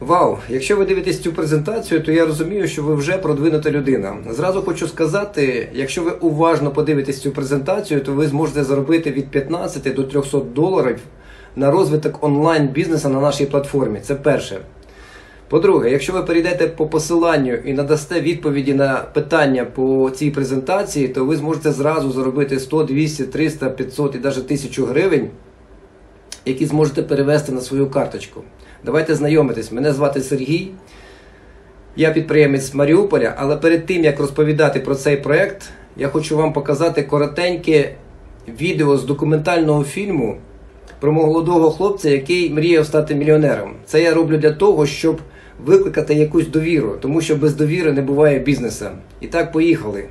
Вау! Якщо ви дивитесь цю презентацію, то я розумію, що ви вже продвинута людина. Зразу хочу сказати, якщо ви уважно подивитесь цю презентацію, то ви зможете заробити від 15 до 300 доларів на розвиток онлайн-бізнесу на нашій платформі. Це перше. По-друге, якщо ви перейдете по посиланню і надасте відповіді на питання по цій презентації, то ви зможете зразу заробити 100, 200, 300, 500 і навіть 1000 гривень, які зможете перевести на свою карточку. Давайте знайомитись. Мене звати Сергій, я підприємець з Маріуполя, але перед тим, як розповідати про цей проект, я хочу вам показати коротеньке відео з документального фільму про молодого хлопця, який мріяв стати мільйонером. Це я роблю для того, щоб викликати якусь довіру, тому що без довіри не буває бізнесу. І так, поїхали.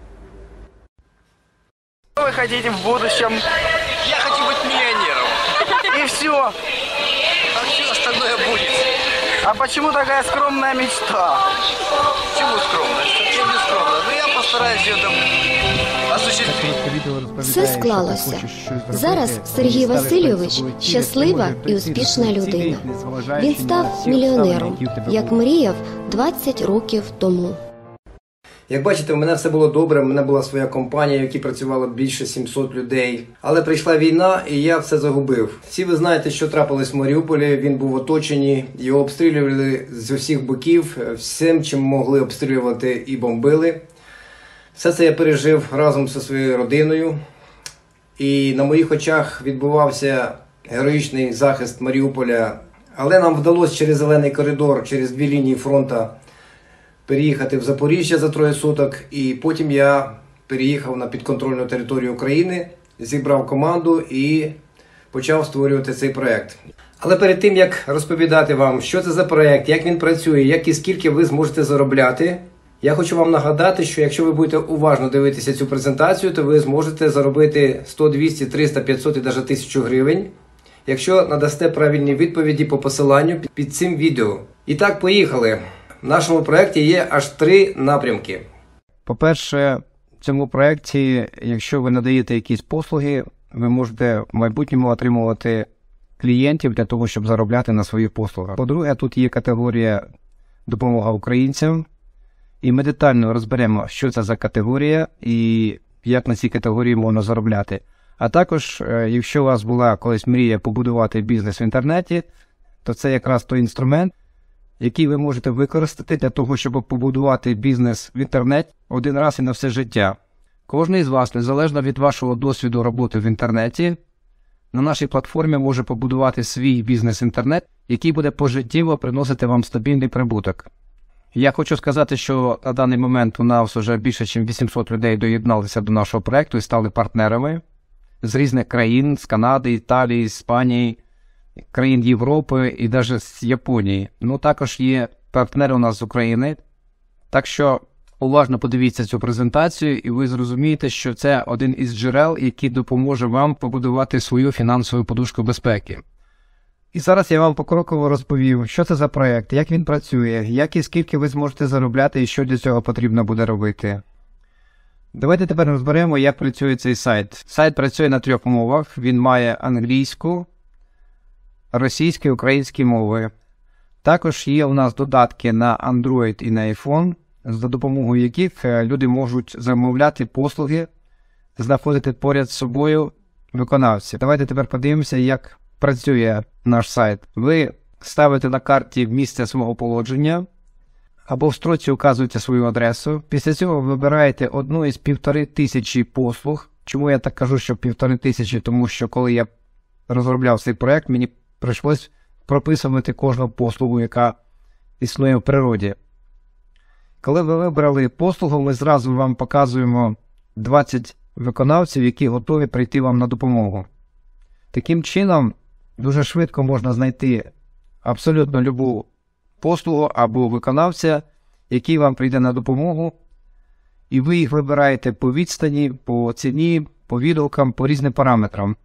Что вы хотите в будущем? Я хочу быть миллионером. И все. А все остальное будет. А почему такая скромная мечта? Чему скромно? Совсем не скромно. Но я постараюсь ее там осуществить. Все склалося. Зараз Сергій Васильович щаслива і успішна людина. Він став мільйонером, як мріяв 20 років тому. Як бачите, у мене все було добре, у мене була своя компанія, в якій працювало більше 700 людей. Але прийшла війна, і я все загубив. Всі ви знаєте, що трапилось в Маріуполі, він був оточений, його обстрілювали з усіх боків, всім, чим могли обстрілювати і бомбили. Все це я пережив разом зі своєю родиною. І на моїх очах відбувався героїчний захист Маріуполя. Але нам вдалося через зелений коридор, через 2 лінії фронту переїхати в Запоріжжя за 3 суток, і потім я переїхав на підконтрольну територію України, зібрав команду і почав створювати цей проєкт. Але перед тим, як розповідати вам, що це за проєкт, як він працює, як і скільки ви зможете заробляти, я хочу вам нагадати, що якщо ви будете уважно дивитися цю презентацію, то ви зможете заробити 100, 200, 300, 500 і навіть 1000 гривень, якщо надасте правильні відповіді по посиланню під цим відео. І так, поїхали! В нашому проєкті є аж 3 напрямки. По-перше, в цьому проєкті, якщо ви надаєте якісь послуги, ви можете в майбутньому отримувати клієнтів для того, щоб заробляти на своїх послугах. По-друге, тут є категорія «Допомога українцям», і ми детально розберемо, що це за категорія і як на цій категорії можна заробляти. А також, якщо у вас була колись мрія побудувати бізнес в інтернеті, то це якраз той інструмент, який ви можете використати для того, щоб побудувати бізнес в інтернеті один раз і на все життя. Кожен із вас, незалежно від вашого досвіду роботи в інтернеті, на нашій платформі може побудувати свій бізнес-інтернет, який буде пожиттєво приносити вам стабільний прибуток. Я хочу сказати, що на даний момент у нас вже більше, ніж 800 людей доєдналися до нашого проєкту і стали партнерами з різних країн, з Канади, Італії, Іспанії, країн Європи і навіть з Японії. Ну, також є партнери у нас з України. Так що уважно подивіться цю презентацію і ви зрозумієте, що це один із джерел, який допоможе вам побудувати свою фінансову подушку безпеки. І зараз я вам покроково розповім, що це за проєкт, як він працює, як і скільки ви зможете заробляти і що для цього потрібно буде робити. Давайте тепер розберемо, як працює цей сайт. Сайт працює на 3 мовах. Він має англійську, російську і українську мови. Також є у нас додатки на Android і на iPhone, за допомогою яких люди можуть замовляти послуги, знаходити поряд з собою виконавців. Давайте тепер подивимося, як працює наш сайт. Ви ставите на карті місце свого положення, або в строці указуєте свою адресу. Після цього вибираєте одну із 1500 послуг. Чому я так кажу, що 1500? Тому що коли я розробляв цей проєкт, мені прийшлось прописувати кожну послугу, яка існує в природі. Коли ви вибрали послугу, ми зразу вам показуємо 20 виконавців, які готові прийти вам на допомогу. Таким чином, дуже швидко можна знайти абсолютно любу послугу або виконавця, який вам прийде на допомогу, і ви їх вибираєте по відстані, по ціні, по відгукам, по різним параметрам.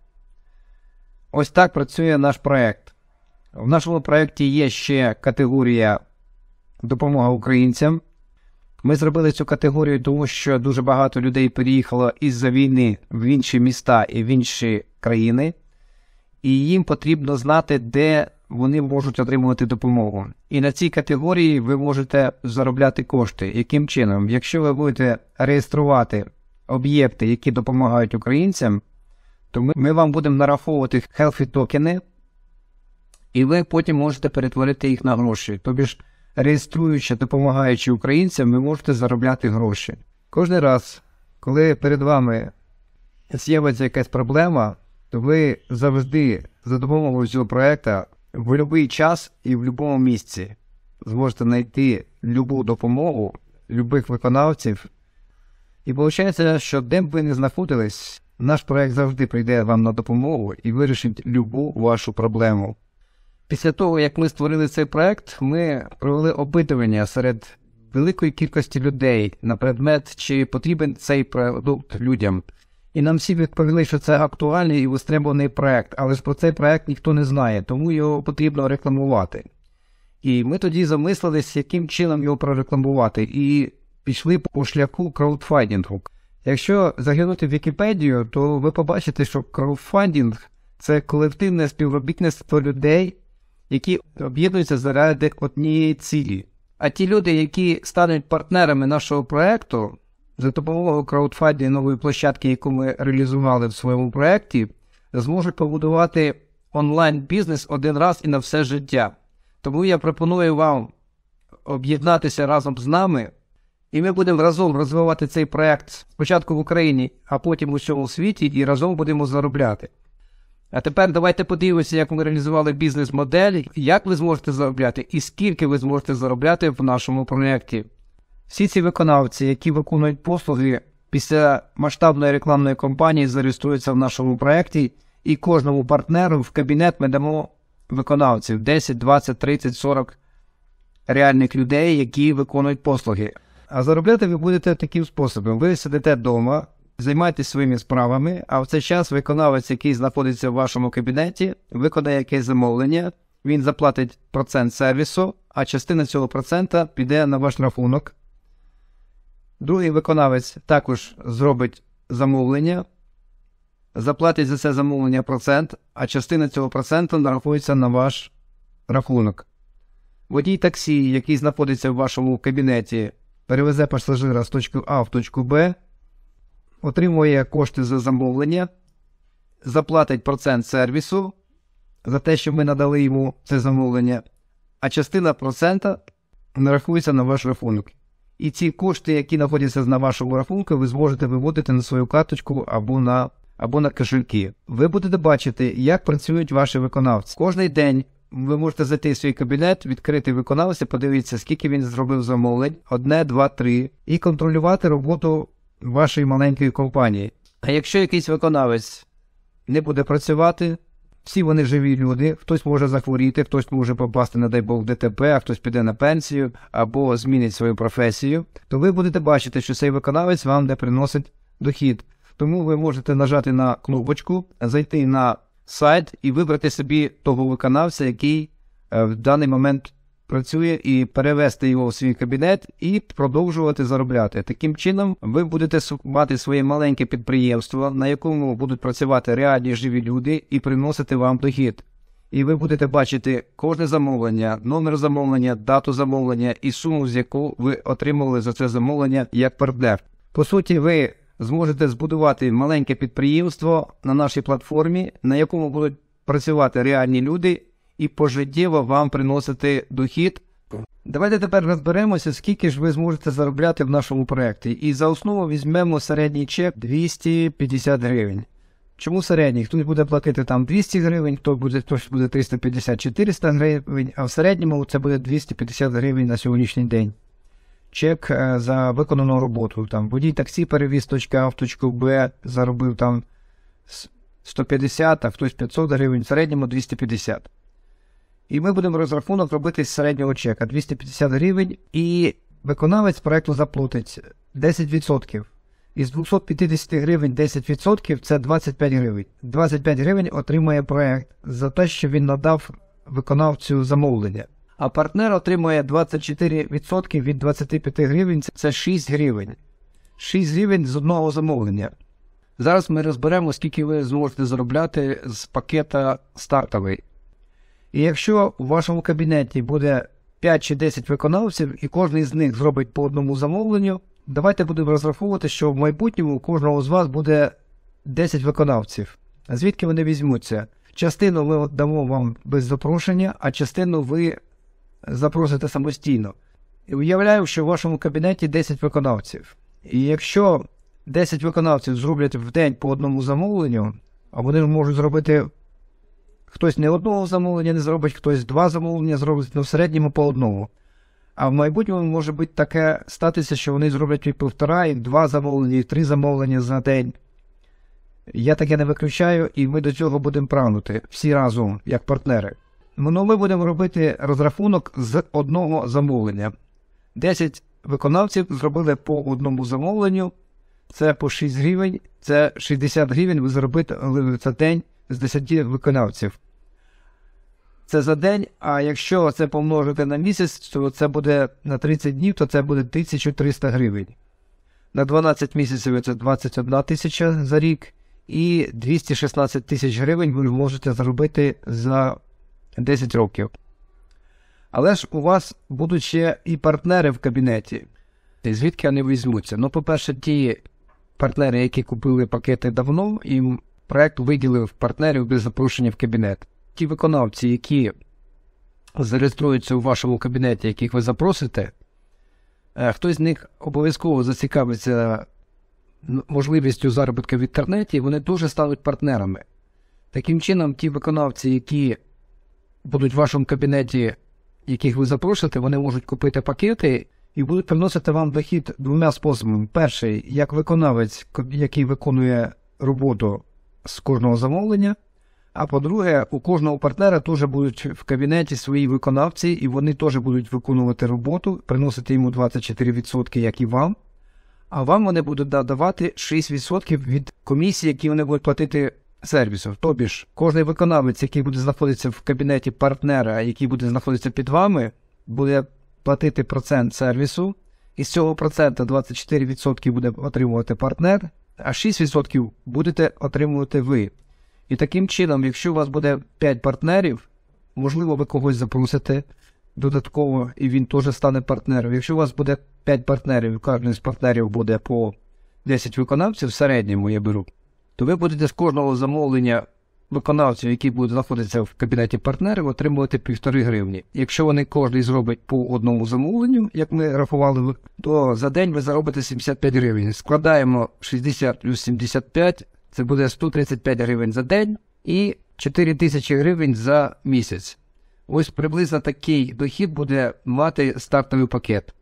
Ось так працює наш проєкт. В нашому проєкті є ще категорія «Допомога українцям». Ми зробили цю категорію, тому що дуже багато людей переїхало із-за війни в інші міста і в інші країни. І їм потрібно знати, де вони можуть отримувати допомогу. І на цій категорії ви можете заробляти кошти. Яким чином? Якщо ви будете реєструвати об'єкти, які допомагають українцям, то ми вам будемо нараховувати healthy токени, і ви потім можете перетворити їх на гроші. Тобто ж, реєструючи, допомагаючи українцям, ви можете заробляти гроші. Кожен раз, коли перед вами з'явиться якась проблема, то ви завжди за допомогою цього проєкту в будь-який час і в будь-якому місці зможете знайти будь-яку допомогу, будь-яких виконавців. І виходить, що де б ви не знаходились, наш проєкт завжди прийде вам на допомогу і вирішить будь-яку вашу проблему. Після того, як ми створили цей проєкт, ми провели опитування серед великої кількості людей на предмет, чи потрібен цей продукт людям. І нам всі відповіли, що це актуальний і вистребуваний проєкт, але ж про цей проєкт ніхто не знає, тому його потрібно рекламувати. І ми тоді замислились, яким чином його прорекламувати, і пішли по шляху краудфандингу. Якщо заглянути в Вікіпедію, то ви побачите, що краудфандинг – це колективне співробітництво людей, які об'єднуються заради однієї цілі. А ті люди, які стануть партнерами нашого проєкту, за допомогою краудфандингової площадки, яку ми реалізували в своєму проєкті, зможуть побудувати онлайн-бізнес один раз і на все життя. Тому я пропоную вам об'єднатися разом з нами, і ми будемо разом розвивати цей проєкт спочатку в Україні, а потім у всьому світі, і разом будемо заробляти. А тепер давайте подивимося, як ми реалізували бізнес-модель, як ви зможете заробляти і скільки ви зможете заробляти в нашому проєкті. Всі ці виконавці, які виконують послуги, після масштабної рекламної кампанії зареєструються в нашому проєкті, і кожному партнеру в кабінет ми дамо виконавців 10, 20, 30, 40 реальних людей, які виконують послуги. А заробляти ви будете таким способом. Ви сидите вдома, займайтесь своїми справами, а в цей час виконавець, який знаходиться в вашому кабінеті, виконає якесь замовлення, він заплатить процент сервісу, а частина цього процента піде на ваш рахунок. Другий виконавець також зробить замовлення, заплатить за це замовлення процент, а частина цього проценту нарахується на ваш рахунок. Водій таксі, який знаходиться в вашому кабінеті, перевезе пасажира з точки А в точку Б, отримує кошти за замовлення, заплатить процент сервісу за те, що ми надали йому це замовлення, а частина процента нарахується на ваш рахунок. І ці кошти, які знаходяться на вашому рахунку, ви зможете виводити на свою карточку або на кошельки. Ви будете бачити, як працюють ваші виконавці. Кожний день ви можете зайти в свій кабінет, відкрити виконавця, подивитися, скільки він зробив замовлень, 1, 2, 3, і контролювати роботу вашої маленької компанії. А якщо якийсь виконавець не буде працювати, всі вони живі люди, хтось може захворіти, хтось може попасти, не дай Бог, в ДТП, а хтось піде на пенсію або змінить свою професію, то ви будете бачити, що цей виконавець вам не приносить дохід. Тому ви можете нажати на кнопочку, зайти на сайт і вибрати собі того виконавця, який в даний момент працює, і перевести його в свій кабінет і продовжувати заробляти. Таким чином, ви будете мати своє маленьке підприємство, на якому будуть працювати реальні живі люди і приносити вам дохід. І ви будете бачити кожне замовлення, номер замовлення, дату замовлення і суму, з яку ви отримали за це замовлення як партнер. По суті, ви зможете збудувати маленьке підприємство на нашій платформі, на якому будуть працювати реальні люди і пожиттєво вам приносити дохід. Давайте тепер розберемося, скільки ж ви зможете заробляти в нашому проєкті. І за основу візьмемо середній чек 250 гривень. Чому середній? Хтось буде платити там 200 гривень, хтось буде 350-400 гривень, а в середньому це буде 250 гривень на сьогоднішній день. Чек за виконану роботу. Там водій таксі перевіз з точки А в точку Б, заробив там 150, а хтось 500 гривень, в середньому 250. І ми будемо розрахунок робити з середнього чека 250 гривень, і виконавець проєкту заплатить 10%. Із 250 гривень 10% – це 25 гривень. 25 гривень отримує проєкт за те, що він надав виконавцю замовлення. А партнер отримує 24% від 25 гривень – це 6 гривень. 6 гривень з одного замовлення. Зараз ми розберемо, скільки ви зможете заробляти з пакета стартовий. І якщо у вашому кабінеті буде 5 чи 10 виконавців, і кожен з них зробить по одному замовленню, давайте будемо розраховувати, що в майбутньому у кожного з вас буде 10 виконавців. А звідки вони візьмуться? Частину ми дамо вам без запрошення, а частину ви запросите самостійно. І уявляю, що в вашому кабінеті 10 виконавців. І якщо 10 виконавців зроблять в день по одному замовленню, а вони можуть зробити, хтось не одного замовлення не зробить, хтось 2 замовлення зробить, в середньому по одному. А в майбутньому може бути таке статися, що вони зроблять і 1,5, і 2 замовлення, і 3 замовлення за день. Я таке не виключаю, і ми до цього будемо прагнути всі разом, як партнери. Ну, ми будемо робити розрахунок з одного замовлення. 10 виконавців зробили по одному замовленню, це по 6 гривень, це 60 гривень ви заробите за день з 10 виконавців. Це за день, а якщо це помножити на місяць, то це буде на 30 днів, то це буде 1300 гривень. На 12 місяців це 21 тисяча за рік, і 216 тисяч гривень ви можете заробити за 10 років. Але ж у вас будуть ще і партнери в кабінеті. І звідки вони візьмуться? Ну, по-перше, ті партнери, які купили пакети давно, їм проект виділив партнерів без запрошення в кабінет. Ті виконавці, які зареєструються у вашому кабінеті, яких ви запросите, хтось з них обов'язково зацікавиться можливістю заробітку в інтернеті, вони дуже стануть партнерами. Таким чином, ті виконавці, які будуть в вашому кабінеті, яких ви запросите, вони можуть купити пакети і будуть приносити вам дохід 2 способами. Перший, як виконавець, який виконує роботу з кожного замовлення. А по-друге, у кожного партнера теж будуть в кабінеті свої виконавці, і вони теж будуть виконувати роботу, приносити йому 24%, як і вам. А вам вони будуть давати 6% від комісії, які вони будуть платити сервісу. Тобі ж, кожен виконавець, який буде знаходитися в кабінеті партнера, який буде знаходитися під вами, буде платити процент сервісу, і з цього процента 24% буде отримувати партнер, а 6% будете отримувати ви. І таким чином, якщо у вас буде 5 партнерів, можливо, ви когось запросите додатково, і він теж стане партнером. Якщо у вас буде 5 партнерів, і кожен з партнерів буде по 10 виконавців, в середньому я беру, то ви будете з кожного замовлення виконавців, які будуть знаходитися в кабінеті партнерів, отримувати 1,5 гривні. Якщо вони кожен зробить по одному замовленню, як ми рахували, то за день ви заробите 75 гривень. Складаємо 60 плюс 75, це буде 135 гривень за день і 4000 гривень за місяць. Ось приблизно такий дохід буде мати стартовий пакет.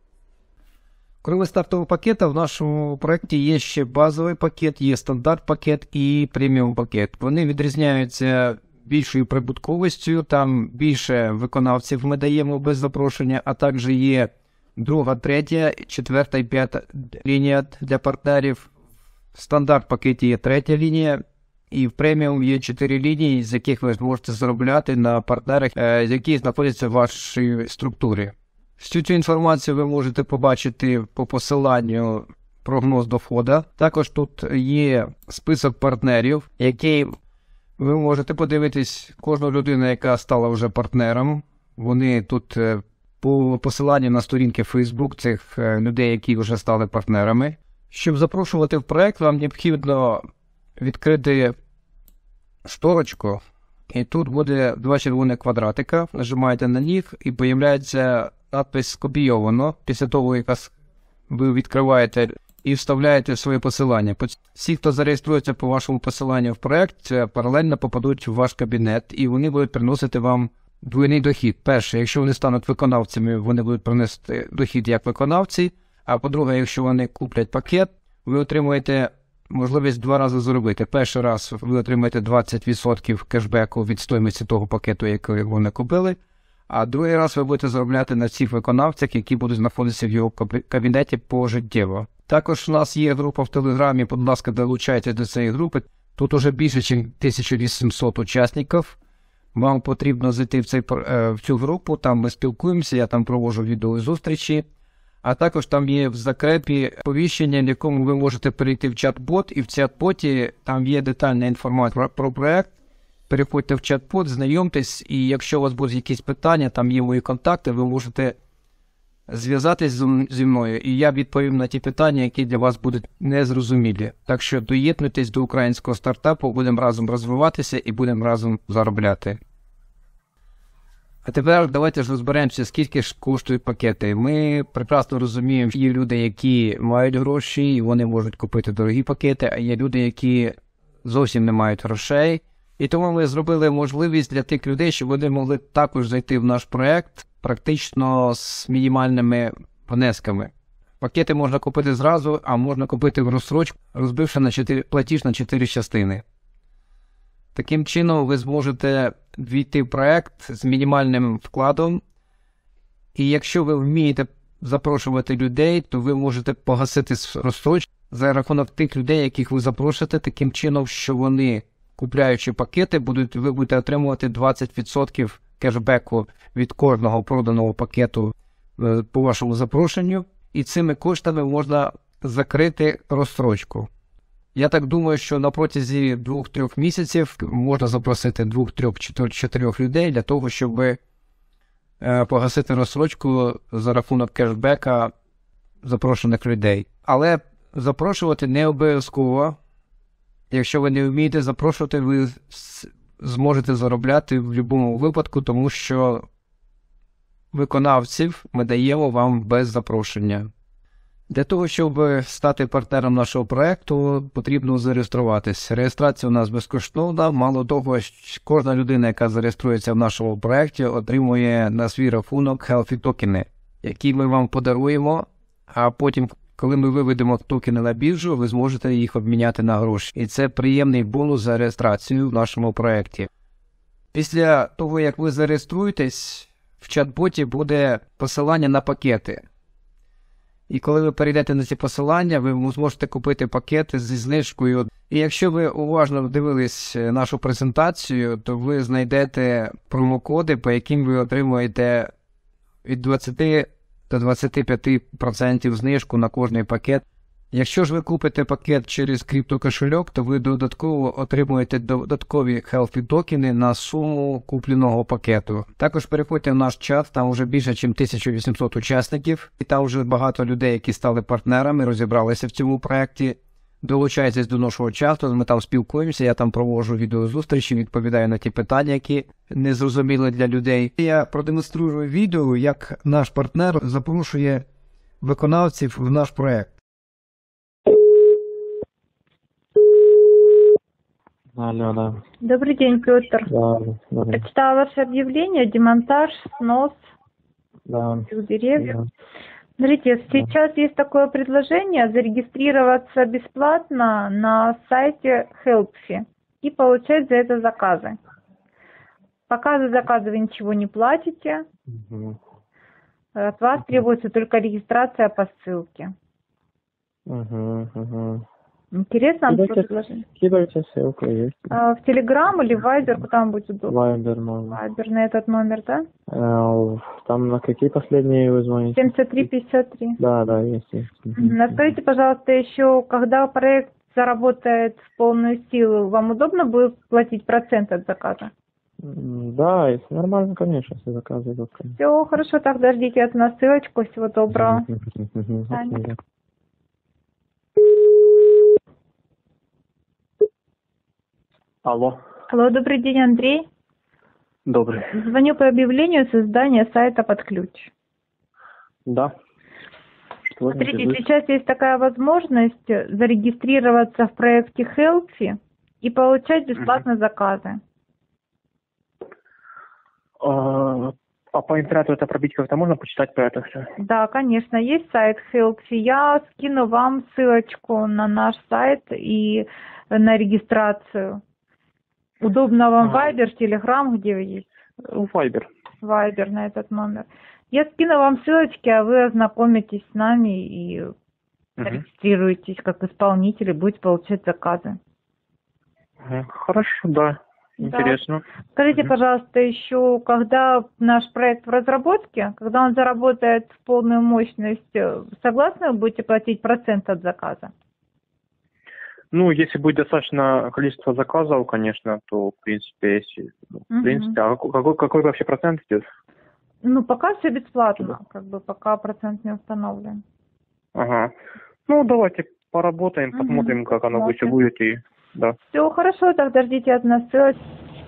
Крім стартового пакету, в нашому проєкті є ще базовий пакет, є стандарт пакет і преміум пакет. Вони відрізняються більшою прибутковістю, там більше виконавців ми даємо без запрошення, а також є 2, 3, 4 і 5 лінія для партнерів. В стандарт пакеті є 3 лінія, і в преміум є 4 лінії, з яких ви можете заробляти на партнерах, які знаходяться в вашій структурі. Всю цю інформацію ви можете побачити по посиланню прогноз доходу. Також тут є список партнерів, який ви можете подивитись, кожна людина, яка стала вже партнером. Вони тут по посиланню на сторінки Facebook цих людей, які вже стали партнерами. Щоб запрошувати в проект, вам необхідно відкрити шторочку, і тут буде 2 червоні квадратика. Нажимаєте на них і з'являється надпис «Скопійовано». Після того, як ви відкриваєте і вставляєте своє посилання. Всі, хто зареєструється по вашому посиланню в проект, паралельно попадуть в ваш кабінет, і вони будуть приносити вам двойний дохід. Перше, якщо вони стануть виконавцями, вони будуть приносити дохід як виконавці, а по-друге, якщо вони куплять пакет, ви отримуєте можливість 2 рази заробити. Перший раз ви отримаєте 20% кешбеку від стоїмості того пакету, який вони купили, а другий раз ви будете заробляти на всіх виконавцях, які будуть знаходитися в його кабінеті пожиттєво. Також у нас є група в Телеграмі, будь ласка, долучайтеся до цієї групи. Тут уже більше, ніж 1800 учасників. Вам потрібно зайти в цю групу, там ми спілкуємося, я там проводжу відеозустрічі. А також там є в закрепі повіщення, в якому ви можете перейти в чат-бот, і в чат-боті там є детальна інформація про проект. переходьте в чат-бот, знайомтесь, і якщо у вас будуть якісь питання, там є мої контакти, ви можете зв'язатись зі мною, і я відповім на ті питання, які для вас будуть незрозумілі. Так що доєднуйтесь до українського стартапу, будемо разом розвиватися і будемо разом заробляти. А тепер давайте ж розберемося, скільки ж коштують пакети. Ми прекрасно розуміємо, що є люди, які мають гроші, і вони можуть купити дорогі пакети, а є люди, які зовсім не мають грошей. І тому ми зробили можливість для тих людей, щоб вони могли також зайти в наш проект практично з мінімальними внесками. Пакети можна купити зразу, а можна купити в розстрочку, розбивши платіж на 4 частини. Таким чином ви зможете війти в проект з мінімальним вкладом, і якщо ви вмієте запрошувати людей, то ви можете погасити розстрочку за рахунок тих людей, яких ви запрошуєте, таким чином, що вони, купляючи пакети, ви будете отримувати 20% кешбеку від кожного проданого пакету по вашому запрошенню, і цими коштами можна закрити розстрочку. Я так думаю, що на протязі 2-3 місяців можна запросити 2-3-4 людей для того, щоб погасити розстрочку за рахунок кешбека запрошених людей. Але запрошувати не обов'язково. Якщо ви не вмієте запрошувати, ви зможете заробляти в будь-якому випадку, тому що виконавців ми даємо вам без запрошення. Для того, щоб стати партнером нашого проєкту, потрібно зареєструватись. Реєстрація у нас безкоштовна. Мало того, кожна людина, яка зареєструється в нашому проєкті, отримує на свій рахунок healthy токени, які ми вам подаруємо, а потім, коли ми виведемо токени на біржу, ви зможете їх обміняти на гроші. І це приємний бонус за реєстрацію в нашому проєкті. Після того, як ви зареєструєтесь, в чат-боті буде посилання на пакети. І коли ви перейдете на ці посилання, ви зможете купити пакети зі знижкою. І якщо ви уважно дивились нашу презентацію, то ви знайдете промокоди, по яким ви отримуєте від 20 до 25% знижку на кожний пакет. Якщо ж ви купите пакет через криптокошельок, то ви додатково отримуєте додаткові healthy токени на суму купленого пакету. Також переходьте в наш чат, там вже більше, ніж 1800 учасників, і там вже багато людей, які стали партнерами, розібралися в цьому проєкті. Долучайтесь до нашого чату, ми там спілкуємося, я там проводжу відеозустрічі, відповідаю на ті питання, які незрозуміли для людей. Я продемонструю відео, як наш партнер запрошує виконавців в наш проєкт. Алло, да. Добрый день, Петр. Да, да, Прочитала ваше объявление, демонтаж, снос да. этих деревьев. Да. Смотрите, сейчас есть такое предложение зарегистрироваться бесплатно на сайте Helpfi и получать за это заказы. Пока за заказы вы ничего не платите, Угу. от вас требуется только регистрация по ссылке. Угу. Интересно вам Кидайте- такое предложение? Кидайте ссылку, есть. В Telegram или в Viber, куда вам будет удобно? Вайбер можно. Viber на этот номер, да? Там на какие последние вы звоните? 7353. Да, есть. Мгм. Скажите, пожалуйста, еще, когда проект заработает в полную силу, вам удобно будет платить процент от заказа? Да, если нормально, конечно, если заказы идут. конечно. Все, хорошо, тогда ждите от нас ссылочку. Всего доброго. Мгм. Таня. Окей. Алло, Алло, добрый день, Андрей. добрый. Звоню по объявлению создания сайта под ключ. Да. Что Смотрите, интересует? сейчас есть такая возможность зарегистрироваться в проекте Helpfi и получать бесплатно заказы. А по интернету это пробить как-то можно почитать про это все? Да, конечно, есть сайт Helpfi. Я скину вам ссылочку на наш сайт и на регистрацию. Удобно вам Viber, Telegram, где вы есть? Вайбер. Viber на этот номер. Я скину вам ссылочки, а вы ознакомитесь с нами и регистрируетесь как исполнитель и будете получать заказы. Хорошо, да. Интересно. Скажите, пожалуйста, еще, когда наш проект в разработке, когда он заработает в полную мощность, согласны вы будете платить процент от заказа? Ну, если будет достаточно количество заказов, конечно, то, в принципе, если... Ну, в принципе, а какой вообще процент идет? Ну, пока все бесплатно, как бы пока процент не установлен. Ага. Ну, давайте поработаем, посмотрим, как оно все будет, и да. Все, хорошо, тогда ждите от нас ссылочку.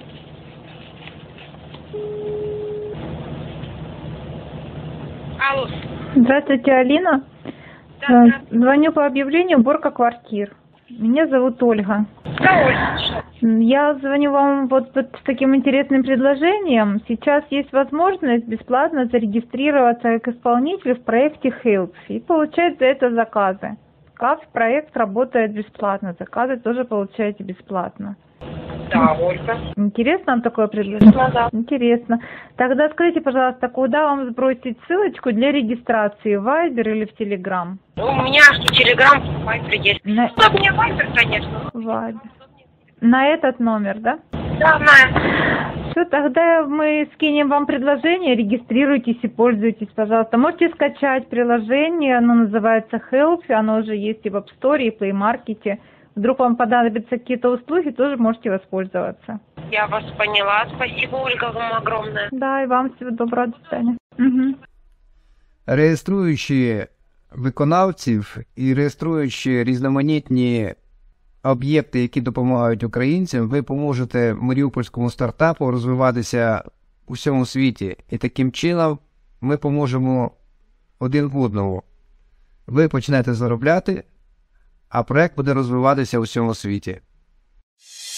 Алло. Здравствуйте, Алина. Да, Звоню по объявлению «Уборка квартир». Меня зовут Ольга. да, Оль. Я звоню вам вот с таким интересным предложением. Сейчас есть возможность бесплатно зарегистрироваться как исполнитель в проекте Help и получать за это заказы. Проект работает бесплатно, заказы тоже получаете бесплатно. Да, Ольга. Интересно вам такое предложение? Да. Интересно. Тогда скажите, пожалуйста, куда вам сбросить ссылочку для регистрации, в Viber или в Telegram? У меня Телеграм, Вайбер есть. На Удобнее Вайбер, конечно. Viber. На этот номер, да? Да, знаю. Все, тогда мы скинем вам предложение, регистрируйтесь и пользуйтесь, пожалуйста. Можете скачать приложение, оно называется Help, оно уже есть и в App Store, и в Play Market. Вдруг вам понадобятся какие-то услуги, тоже можете воспользоваться. Я вас поняла. Спасибо, Ольга, вам огромное. Да, и вам всего доброго, до свидания. Угу. Реєструючи виконавців і реєструючи різноманітні об'єкти, які допомагають українцям, ви поможете маріупольському стартапу розвиватися у всьому світі. І таким чином ми поможемо один одному. Ви почнете заробляти, а проект буде розвиватися у всьому світі.